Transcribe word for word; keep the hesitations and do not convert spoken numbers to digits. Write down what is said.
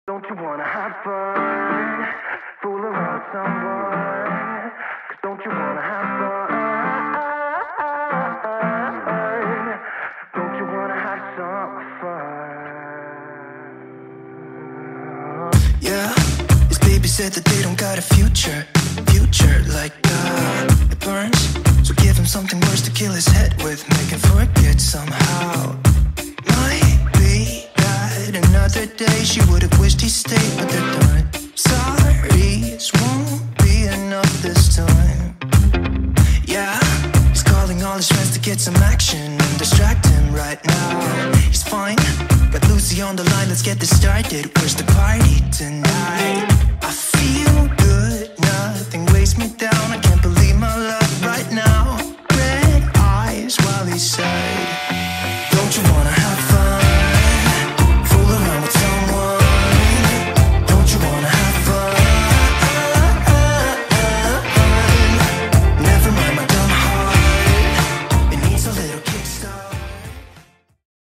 Don't you wanna have fun, fool around with someone? 'Cause don't you wanna have fun? Don't you wanna have some fun? Yeah, his baby said that they don't got a future, future like uh, it burns. So give him something worse to kill his head with, make him forget somehow. Might be that another day she would have wished he stayed, but they're done. Sorry's won't be enough this time. Yeah, he's calling all his friends to get some action and distract him right now. He's fine, got Lucy on the line, let's get this started. Where's the party tonight?